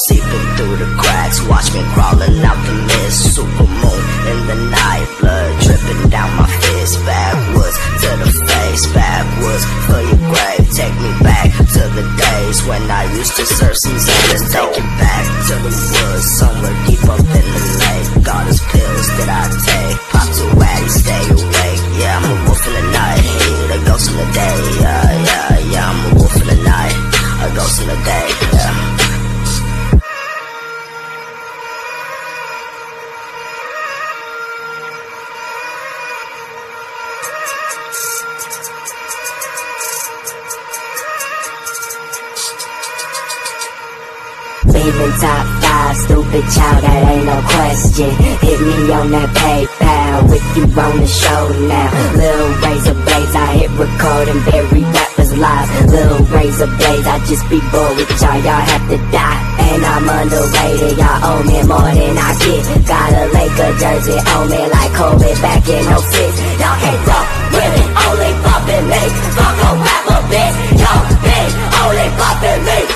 seeping through the cracks. Watch me crawling out the mist. Super moon in the night, blood dripping down my fist. Backwoods to the face, backwoods for your grave. Take me back to the days when I used to serve some Xanax. Take it back to the woods, somewhere deep up in the lake. God is pills that I take, pop to Addy, stay awake. Yeah, I'm a wolf in the night, a ghost in the day. Yeah, I'm a wolf in the night, a ghost in the day. Yeah. Leaving top 5, stupid child, that ain't no question. Hit me on that PayPal with you on the show now. Little razor blades, I hit record and bury rappers live. Little razor blades, I just be bored with y'all, y'all have to die. And I'm underrated, y'all owe me more than I get. Got a Laker jersey on me like Kobe back in 06. Y'all can't fuck with me, only bumpin' me. Fuck a rapper, bitch, y'all bitch, only bumpin' me.